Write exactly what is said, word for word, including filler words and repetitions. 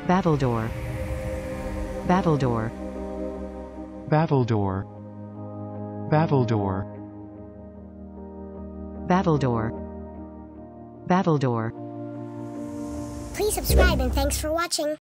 battledore, battledore, battledore, battledore, battledore, battledore. Please subscribe and thanks for watching.